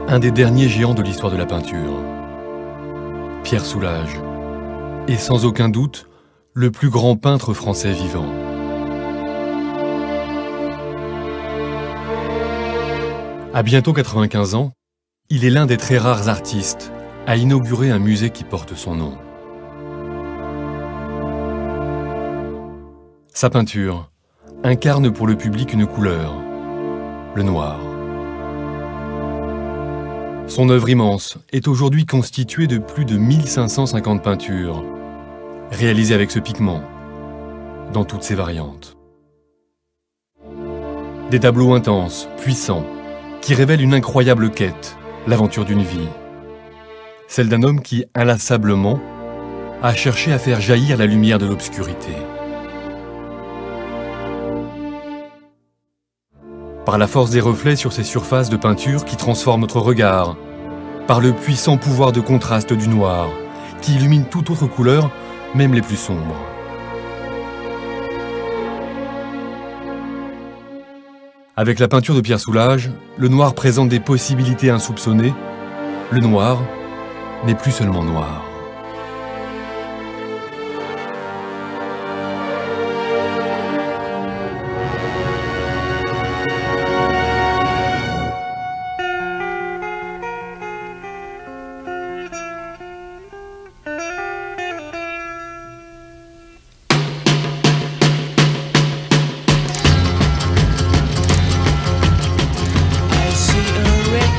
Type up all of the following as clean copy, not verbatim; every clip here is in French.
un des derniers géants de l'histoire de la peinture. Pierre Soulages est sans aucun doute le plus grand peintre français vivant. À bientôt 95 ans, il est l'un des très rares artistes à inaugurer un musée qui porte son nom. Sa peinture incarne pour le public une couleur, le noir. Son œuvre immense est aujourd'hui constituée de plus de 1550 peintures, réalisées avec ce pigment, dans toutes ses variantes. Des tableaux intenses, puissants, qui révèlent une incroyable quête, l'aventure d'une vie. Celle d'un homme qui, inlassablement, a cherché à faire jaillir la lumière de l'obscurité. Par la force des reflets sur ces surfaces de peinture qui transforment notre regard, par le puissant pouvoir de contraste du noir, qui illumine toute autre couleur, même les plus sombres. Avec la peinture de Pierre Soulages, le noir présente des possibilités insoupçonnées. Le noir n'est plus seulement noir.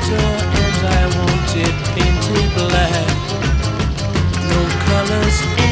Painted black, no colors in